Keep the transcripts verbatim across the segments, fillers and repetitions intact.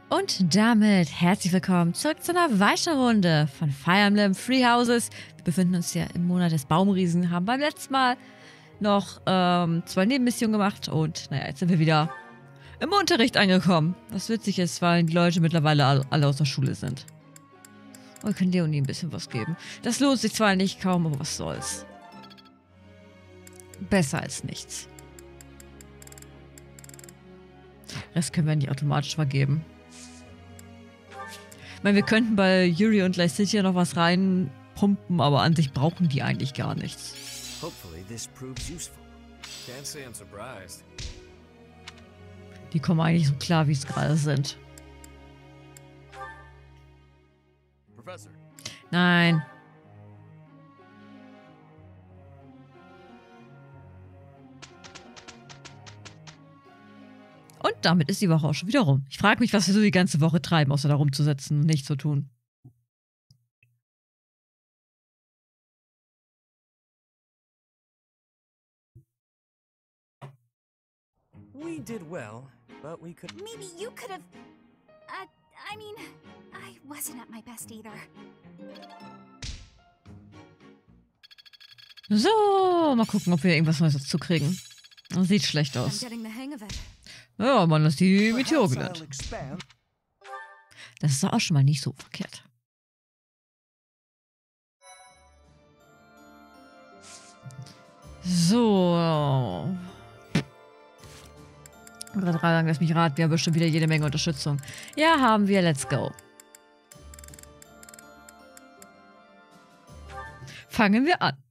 Und damit herzlich willkommen zurück zu einer weiteren Runde von Fire Emblem Three Houses. Wir befinden uns ja im Monat des Baumriesen, haben beim letzten Mal noch ähm, zwei Nebenmissionen gemacht und naja, jetzt sind wir wieder im Unterricht angekommen. Was witzig ist, weil die Leute mittlerweile all, alle aus der Schule sind. Und wir können Leonie ein bisschen was geben. Das lohnt sich zwar nicht kaum, aber was soll's. Besser als nichts. Rest können wir nicht automatisch vergeben. Ich meine, wir könnten bei Yuri und Lysithea noch was reinpumpen, aber an sich brauchen die eigentlich gar nichts. Die kommen eigentlich so klar, wie es gerade sind. Professor. Nein. Und damit ist die Woche auch schon wieder rum. Ich frage mich, was wir so die ganze Woche treiben, außer da rumzusitzen und nichts zu tun. We did well, but we could. Maybe you could have. Uh, I mean, I wasn't at my best either. So, mal gucken, ob wir irgendwas Neues dazu kriegen. Das sieht schlecht aus. Ja, man ist die Meteor genannt. Das ist doch auch schon mal nicht so verkehrt. So. Gerade sagen, lass mich raten, wir haben bestimmt wieder jede Menge Unterstützung. Ja, haben wir. Let's go. Fangen wir an.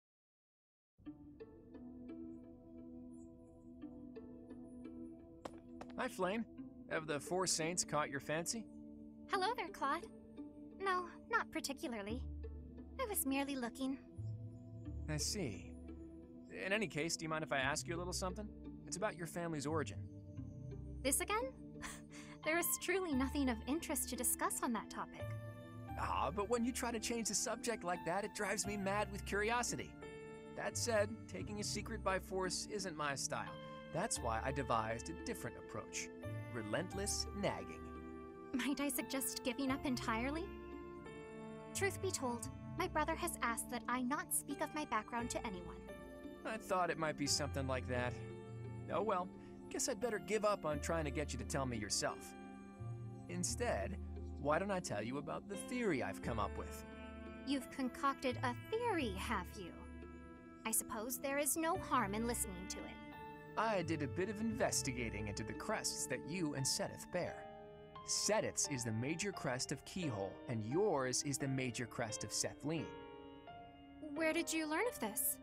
Hi, Flame. Have the Four Saints caught your fancy? Hello there, Claude. No, not particularly. I was merely looking. I see. In any case, do you mind if I ask you a little something? It's about your family's origin. This again? There is truly nothing of interest to discuss on that topic. Ah, but when you try to change the subject like that, it drives me mad with curiosity. That said, taking a secret by force isn't my style. That's why I devised a different approach. Relentless nagging. Might I suggest giving up entirely? Truth be told, my brother has asked that I not speak of my background to anyone. I thought it might be something like that. Oh well, guess I'd better give up on trying to get you to tell me yourself. Instead, why don't I tell you about the theory I've come up with? You've concocted a theory, have you? I suppose there is no harm in listening to it. I did a bit of investigating into the crests that you and Seteth bear. Seteth's is the major crest of Keyhole, and yours is the major crest of Sethlene. Where did you learn of this?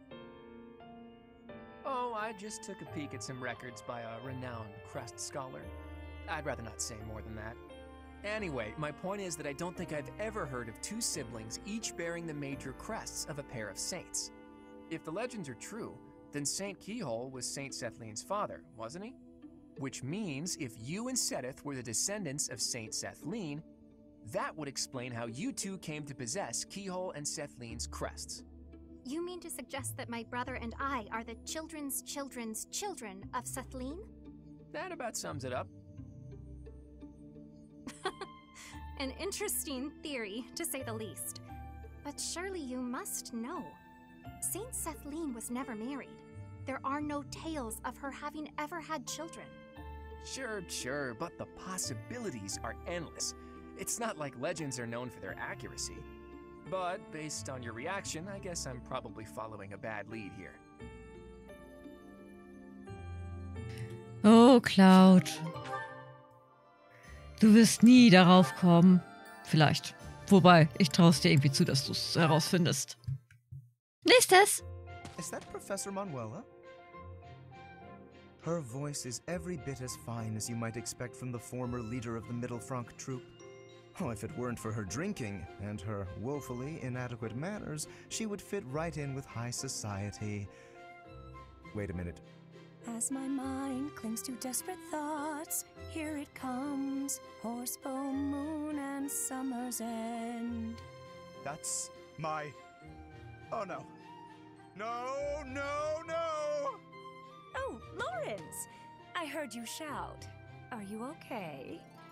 Oh, I just took a peek at some records by a renowned crest scholar. I'd rather not say more than that. Anyway, my point is that I don't think I've ever heard of two siblings each bearing the major crests of a pair of saints. If the legends are true, then Saint Keyhole was Saint Sethlene's father, wasn't he? Which means if you and Seteth were the descendants of Saint Sethlene, that would explain how you two came to possess Keyhole and Sethlene's crests. You mean to suggest that my brother and I are the children's children's children of Sethlene? That about sums it up. An interesting theory, to say the least. But surely you must know. Saint Sethlene was never married. There are no tales of her having ever had children. Sure, sure, but the possibilities are endless. It's not like legends are known for their accuracy. But based on your reaction, I guess I'm probably following a bad lead here. Oh, Cloud. Du wirst nie darauf kommen. Vielleicht. Wobei, ich traue es dir irgendwie zu, dass du es herausfindest. Nächstes! Is that Professor Manuela? Her voice is every bit as fine as you might expect from the former leader of the Middle Franc troop. Oh, if it weren't for her drinking and her woefully inadequate manners, she would fit right in with high society. Wait a minute. As my mind clings to desperate thoughts, here it comes, Horsebow Moon and Summer's End. That's my... Oh no. No, no, no! Oh, Lawrence! I heard you shout. Are you okay? The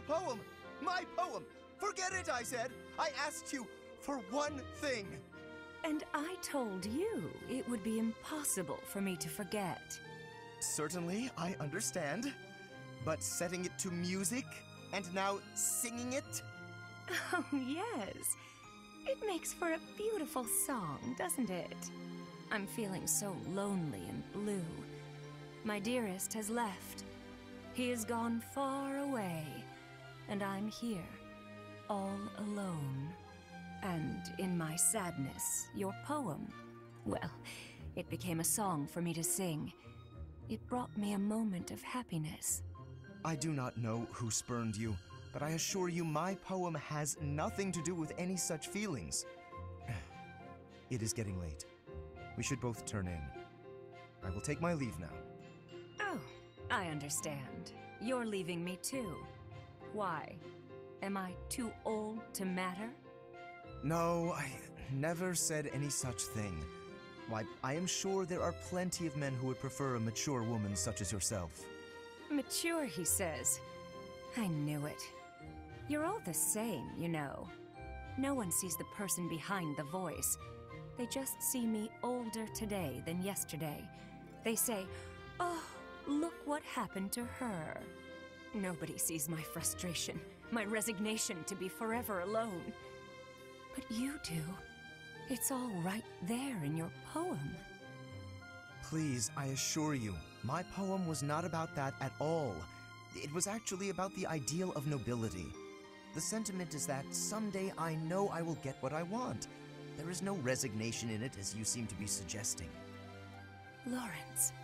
poem! My poem! Forget it, I said! I asked you for one thing! And I told you it would be impossible for me to forget. Certainly, I understand. But setting it to music, and now singing it? Oh, yes. It makes for a beautiful song, doesn't it? I'm feeling so lonely and blue. My dearest has left. He has gone far away, and I'm here, all alone. And in my sadness, your poem, well, it became a song for me to sing. It brought me a moment of happiness. I do not know who spurned you, but I assure you my poem has nothing to do with any such feelings. It is getting late. We should both turn in. I will take my leave now. Oh, I understand. You're leaving me too. Why? Am I too old to matter? No, I never said any such thing. Why, I am sure there are plenty of men who would prefer a mature woman such as yourself. Mature, he says. I knew it. You're all the same, you know. No one sees the person behind the voice. They just see me older today than yesterday. They say, oh, look what happened to her. Nobody sees my frustration, my resignation to be forever alone. But you do. It's all right there in your poem. Please, I assure you, my poem was not about that at all. It was actually about the ideal of nobility. The sentiment is that someday I know I will get what I want. There is no resignation in it, as you seem to be suggesting. Lawrence.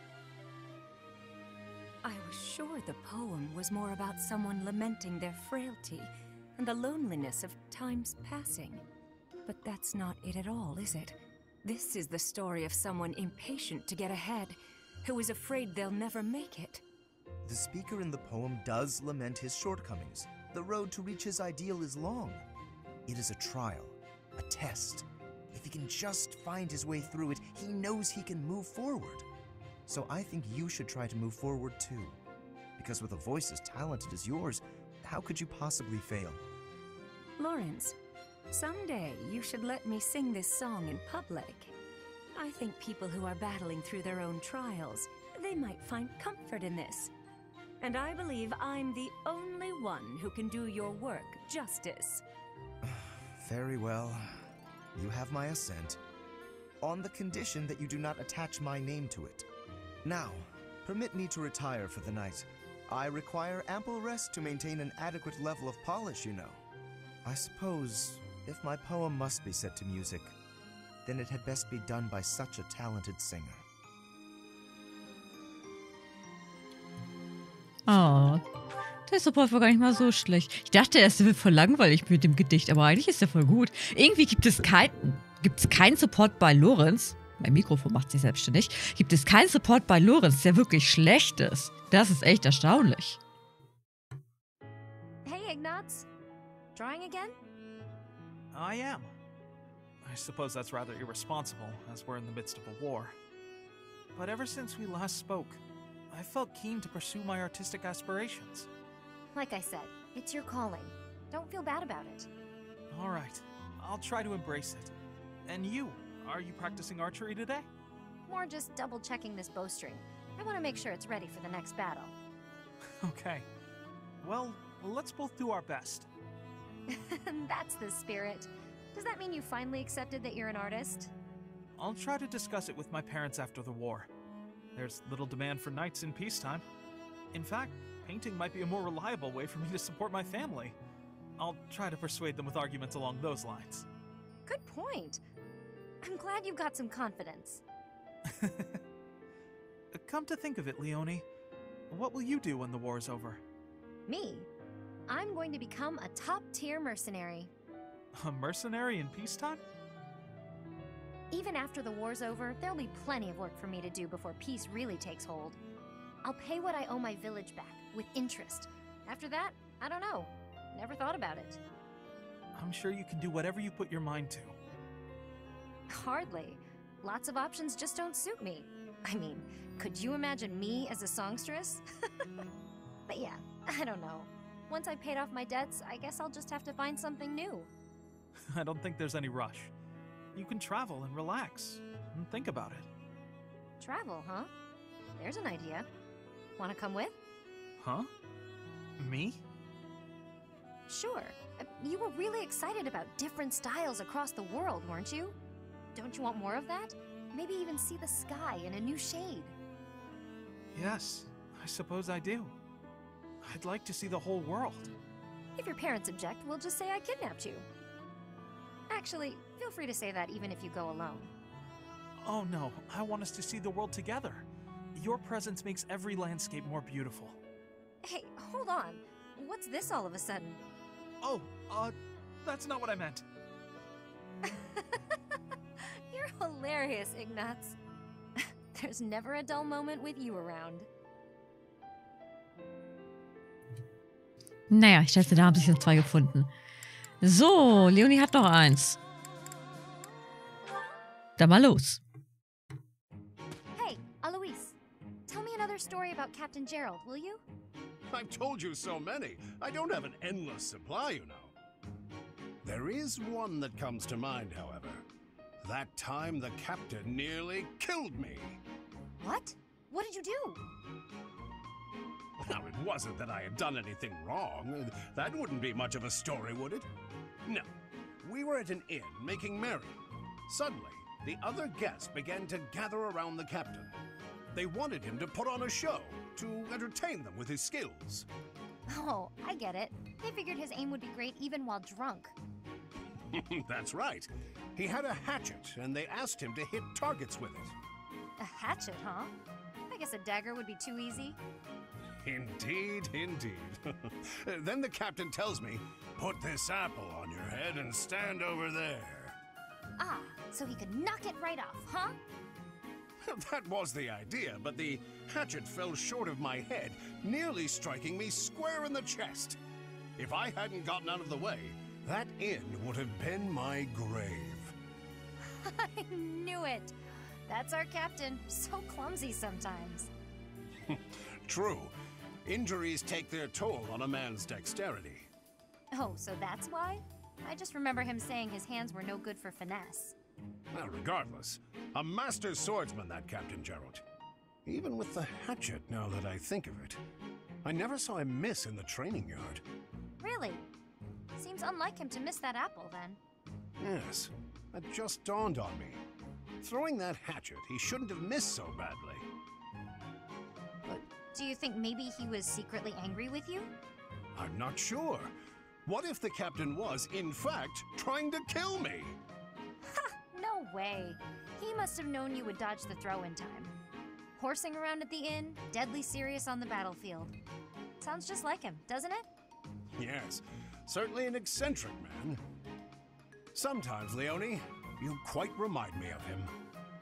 I was sure the poem was more about someone lamenting their frailty and the loneliness of time's passing. But that's not it at all, is it? This is the story of someone impatient to get ahead, who is afraid they'll never make it. The speaker in the poem does lament his shortcomings. The road to reach his ideal is long. It is a trial, a test. If he can just find his way through it, he knows he can move forward. So I think you should try to move forward too. Because with a voice as talented as yours, how could you possibly fail? Lawrence, someday you should let me sing this song in public. I think people who are battling through their own trials, they might find comfort in this. And I believe I'm the only one who can do your work justice. Very well. You have my assent. On the condition that you do not attach my name to it. Now, permit me to retire for the night. I require ample rest to maintain an adequate level of polish, you know. I suppose, if my poem must be set to music, then it had best be done by such a talented singer. Oh, der Support war gar nicht mal so schlecht. Ich dachte erst, er wird voll langweilig mit dem Gedicht, aber eigentlich ist er voll gut. Irgendwie gibt es keinen gibt's keinen Support bei Lorenz. Mein Mikrofon macht sich selbstständig. Gibt es keinen Support bei Lorenz, der wirklich schlecht ist. Das ist echt erstaunlich. Hey, Ignatz. Drawing again? I am. I suppose that's rather irresponsible, as we're in the midst of a war. But ever since we last spoke, I felt keen to pursue my artistic aspirations. Like I said, it's your calling. Don't feel bad about it. All right, I'll try to embrace it. And you, are you practicing archery today? More just double-checking this bowstring. I want to make sure it's ready for the next battle. Okay. Well, let's both do our best. That's the spirit. Does that mean you finally accepted that you're an artist? I'll try to discuss it with my parents after the war. There's little demand for knights in peacetime. In fact, painting might be a more reliable way for me to support my family. I'll try to persuade them with arguments along those lines. Good point. I'm glad you've got some confidence. Come to think of it, Leonie, what will you do when the war is over? Me? I'm going to become a top-tier mercenary. A mercenary in peacetime? Even after the war's over, there'll be plenty of work for me to do before peace really takes hold. I'll pay what I owe my village back, with interest. After that, I don't know. Never thought about it. I'm sure you can do whatever you put your mind to. Hardly. Lots of options just don't suit me. I mean, could you imagine me as a songstress? But yeah, I don't know. Once I've paid off my debts, I guess I'll just have to find something new. I don't think there's any rush. You can travel and relax and think about it. Travel, huh? There's an idea. Wanna come with? Huh? Me? Sure. Uh, You were really excited about different styles across the world, weren't you? Don't you want more of that? Maybe even see the sky in a new shade. Yes, I suppose I do. I'd like to see the whole world. If your parents object, we'll just say I kidnapped you. Actually, feel free to say that even if you go alone. Oh no, I want us to see the world together. Your presence makes every landscape more beautiful. Hey, hold on. What's this all of a sudden? Oh, uh, that's not what I meant. You're hilarious, Ignatz. There's never a dull moment with you around. Naja, ich schätze, da haben sich noch zwei gefunden. So, Leonie hat noch eins. Dann mal los. Hey, Alois. Tell me another story about Captain Gerald, will you? I've told you so many. I don't have an endless supply, you know. There is one that comes to mind, however. That time the captain nearly killed me. What? What did you do? Now, it wasn't that I had done anything wrong. That wouldn't be much of a story, would it? No. We were at an inn making merry. Suddenly, the other guests began to gather around the captain. They wanted him to put on a show, to entertain them with his skills. Oh, I get it. They figured his aim would be great even while drunk. That's right. He had a hatchet, and they asked him to hit targets with it. A hatchet, huh? I guess a dagger would be too easy. Indeed, indeed. Then the captain tells me, put this apple on your head and stand over there. Ah, so he could knock it right off, huh? That was the idea, but the hatchet fell short of my head, nearly striking me square in the chest. If I hadn't gotten out of the way, that inn would have been my grave. I knew it. That's our captain. So clumsy sometimes. True. Injuries take their toll on a man's dexterity. Oh, so that's why? I just remember him saying his hands were no good for finesse. Well, regardless, a master swordsman, that Captain Gerald. Even with the hatchet, now that I think of it. I never saw him miss in the training yard. Really? Seems unlike him to miss that apple, then. Yes, that just dawned on me. Throwing that hatchet, he shouldn't have missed so badly. But do you think maybe he was secretly angry with you? I'm not sure. What if the captain was, in fact, trying to kill me? Ha! No way. He must have known you would dodge the throw in time. Horsing around at the inn, deadly serious on the battlefield. Sounds just like him, doesn't it? Yes, certainly an eccentric man. Sometimes, Leonie, you quite remind me of him.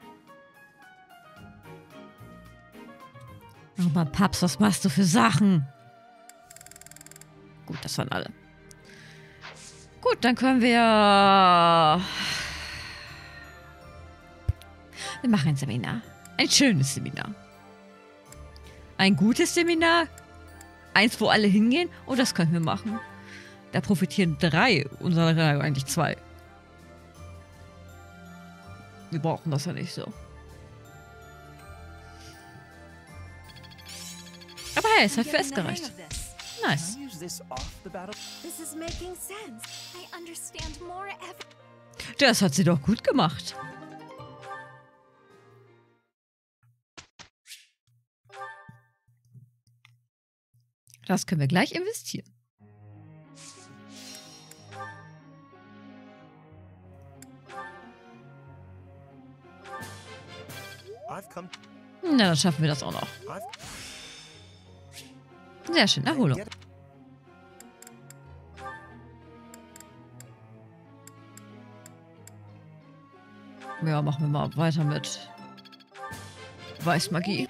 Aber Paps, was machst du für Sachen? Gut, das waren alle. Gut, dann können wir... Wir machen ein Seminar. Ein schönes Seminar. Ein gutes Seminar. Eins, wo alle hingehen. Oh, das können wir machen. Da profitieren drei unserer, eigentlich zwei. Wir brauchen das ja nicht so. Aber hey, es hat festgereicht. Nice. This is making sense. I understand more every... Das hat sie doch gut gemacht. Das können wir gleich investieren. Na, dann schaffen wir das auch noch. Sehr schön, Erholung. Ja, machen wir mal weiter mit Weißmagie.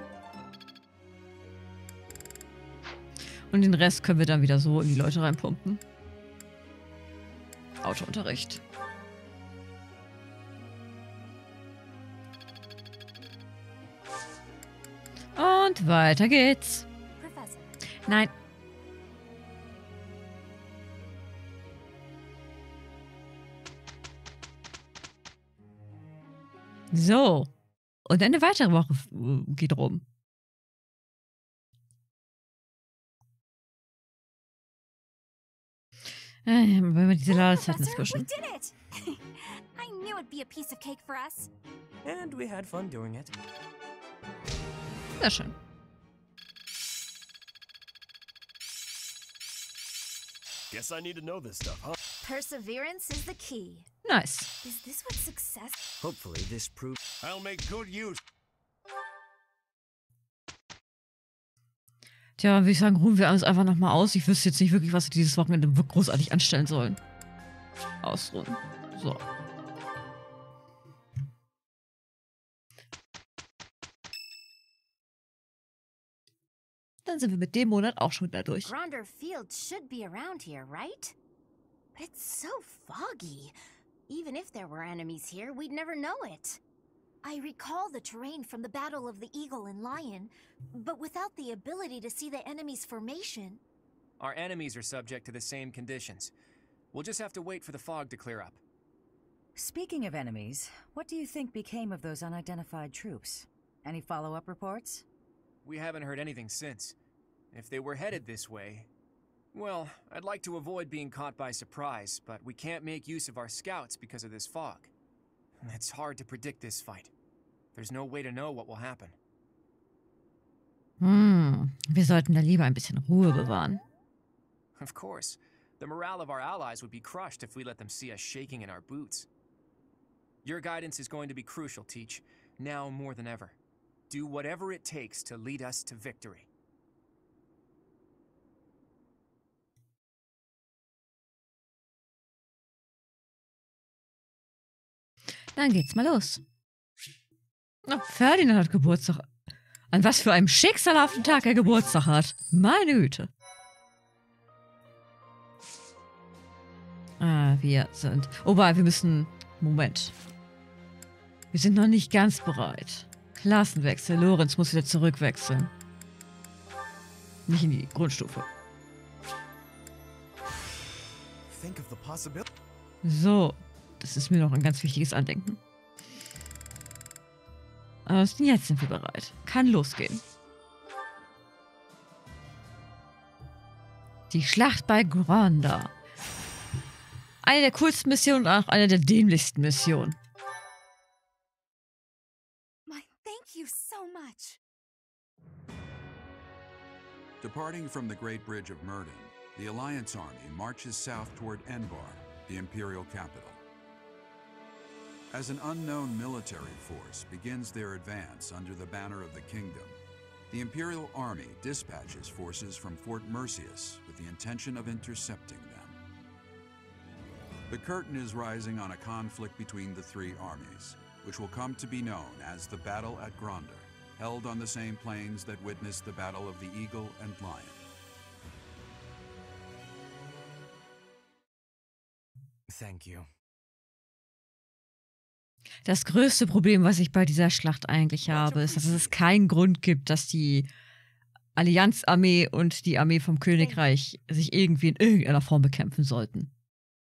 Und den Rest können wir dann wieder so in die Leute reinpumpen. Autounterricht. Und weiter geht's. Professor, Nein. So. Und eine weitere Woche geht rum. Äh, wenn wir diese Ladezeiten dazwischen. We did it! I knew it'd be a piece of cake for us. And we had fun doing it. Sehr schön. Guess I need to know this stuff, huh? Perseverance is the key. Nice. Is this what success? Hopefully this proves... I'll make good use. Tja, würde ich sagen, ruhen wir uns einfach nochmal aus. Ich wüsste jetzt nicht wirklich, was wir dieses Wochenende großartig anstellen sollen. Ausruhen. So. Dann sind wir mit dem Monat auch schon wieder durch. Gronder Field should be around here, right? But it's so foggy. Even if there were enemies here, we'd never know it. I recall the terrain from the Battle of the Eagle and Lion, but without the ability to see the enemy's formation. Our enemies are subject to the same conditions. We'll just have to wait for the fog to clear up. Speaking of enemies, what do you think became of those unidentified troops? Any follow-up reports? We haven't heard anything since. If they were headed this way... Well, I'd like to avoid being caught by surprise, but we can't make use of our scouts because of this fog. It's hard to predict this fight. There's no way to know what will happen. Hm, wir sollten da lieber ein bisschen Ruhe bewahren. Of course. The morale of our allies would be crushed if we let them see us shaking in our boots. Your guidance is going to be crucial, Teach, now more than ever. Do whatever it takes to lead us to victory. Dann geht's mal los. Oh, Ferdinand hat Geburtstag. An was für einem schicksalhaften Tag er Geburtstag hat. Meine Güte. Ah, wir sind... Wobei, wir müssen... Moment. Wir sind noch nicht ganz bereit. Klassenwechsel. Lorenz muss wieder zurückwechseln. Nicht in die Grundstufe. Think of the possibility. So. Das ist mir noch ein ganz wichtiges Andenken. Also jetzt sind wir bereit. Kann losgehen. Die Schlacht bei Gronder. Eine der coolsten Missionen und auch eine der dämlichsten Missionen. My, thank you so much. Departing from the Great Bridge of Myrddin, the Alliance army marches south toward Enbar, the imperial capital. As an unknown military force begins their advance under the banner of the kingdom, the Imperial Army dispatches forces from Fort Merceus with the intention of intercepting them. The curtain is rising on a conflict between the three armies, which will come to be known as the Battle at Gronder, held on the same plains that witnessed the Battle of the Eagle and Lion. Thank you. Das größte Problem, was ich bei dieser Schlacht eigentlich habe, ist, dass es keinen Grund gibt, dass die Allianzarmee und die Armee vom Königreich sich irgendwie in irgendeiner Form bekämpfen sollten.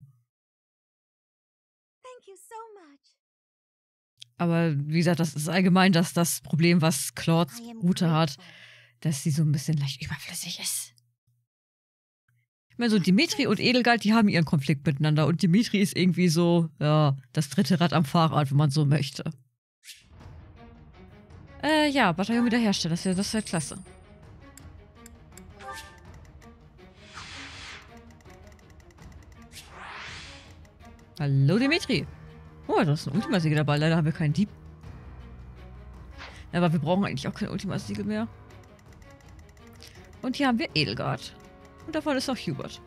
Thank you so much. Aber wie gesagt, das ist allgemein das, das Problem, was Claudes Route hat, dass sie so ein bisschen leicht überflüssig ist. Ich meine, so Dimitri und Edelgard, die haben ihren Konflikt miteinander. Und Dimitri ist irgendwie so, ja, das dritte Rad am Fahrrad, wenn man so möchte. Äh, ja, Bataillon wiederherstellen, das wäre das wär klasse. Hallo Dimitri. Oh, da ist ein Ultimasiegel dabei. Leider haben wir keinen Dieb. Aber wir brauchen eigentlich auch kein Ultimasiegel mehr. Und hier haben wir Edelgard. Und davon ist auch Hubert.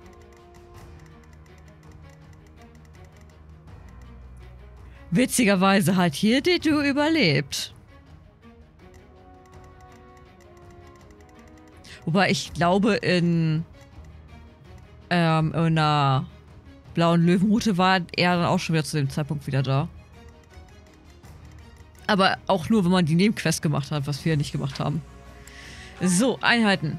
Witzigerweise hat hier Dedu überlebt. Wobei ich glaube, in, ähm, in einer blauen Löwenroute war er dann auch schon wieder zu dem Zeitpunkt wieder da. Aber auch nur, wenn man die Nebenquest gemacht hat, was wir ja nicht gemacht haben. So, Einheiten.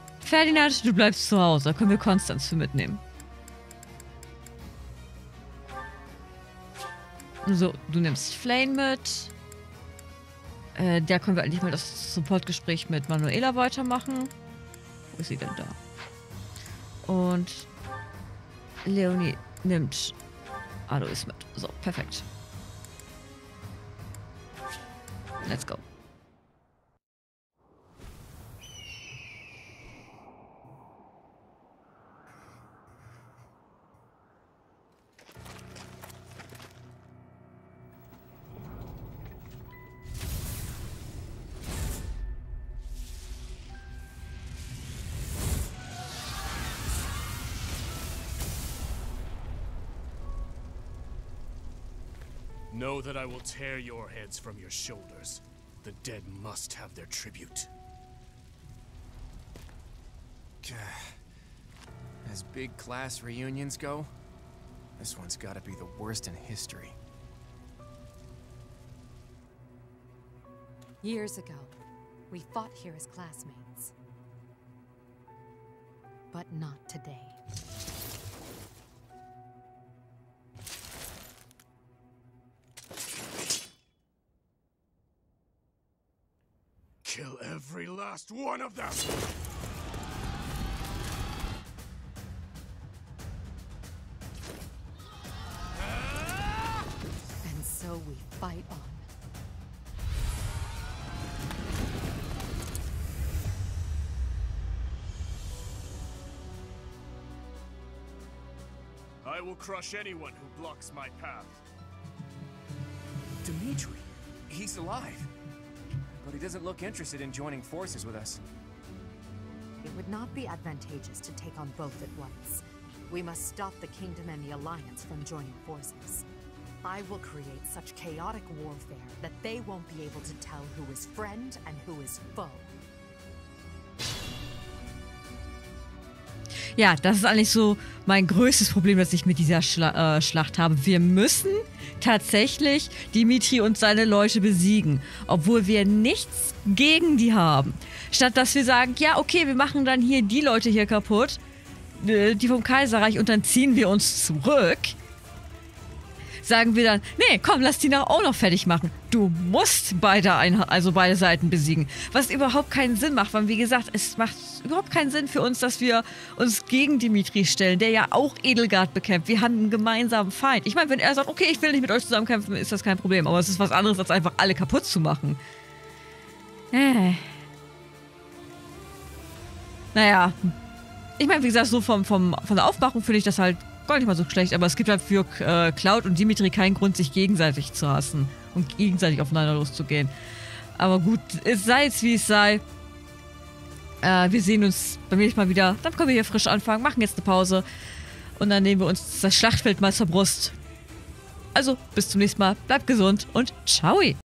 Ferdinand, du bleibst zu Hause. Da können wir Konstanz für mitnehmen. So, du nimmst Flame mit. Äh, da können wir eigentlich mal das Supportgespräch mit Manuela weitermachen. Wo ist sie denn da? Und Leonie nimmt Alois mit. So, perfekt. Let's go. Know that I will tear your heads from your shoulders. The dead must have their tribute. As big class reunions go, this one's gotta be the worst in history. Years ago, we fought here as classmates. But not today. Kill every last one of them! And so we fight on. I will crush anyone who blocks my path. Dimitri, he's alive. But he doesn't look interested in joining forces with us. It would not be advantageous to take on both at once. We must stop the Kingdom and the Alliance from joining forces. I will create such chaotic warfare that they won't be able to tell who is friend and who is foe. Ja, das ist eigentlich so mein größtes Problem, das ich mit dieser Schla äh, Schlacht habe. Wir müssen tatsächlich Dimitri und seine Leute besiegen, obwohl wir nichts gegen die haben. Statt dass wir sagen, ja, okay, wir machen dann hier die Leute hier kaputt, äh, die vom Kaiserreich, und dann ziehen wir uns zurück, sagen wir dann, nee, komm, lass die auch noch fertig machen. Du musst beide, Einha also beide Seiten besiegen. Was überhaupt keinen Sinn macht, weil wie gesagt, es macht überhaupt keinen Sinn für uns, dass wir uns gegen Dimitri stellen, der ja auch Edelgard bekämpft. Wir haben einen gemeinsamen Feind. Ich meine, wenn er sagt, okay, ich will nicht mit euch zusammen kämpfen, ist das kein Problem. Aber es ist was anderes, als einfach alle kaputt zu machen. Äh. Naja. Ich meine, wie gesagt, so vom, vom, von der Aufmachung finde ich das halt gar nicht mal so schlecht, aber es gibt halt für äh, Cloud und Dimitri keinen Grund, sich gegenseitig zu hassen und gegenseitig aufeinander loszugehen. Aber gut, es sei jetzt wie es sei. Äh, wir sehen uns beim nächsten Mal wieder. Dann können wir hier frisch anfangen, machen jetzt eine Pause und dann nehmen wir uns das Schlachtfeld mal zur Brust. Also, bis zum nächsten Mal. Bleibt gesund und ciao!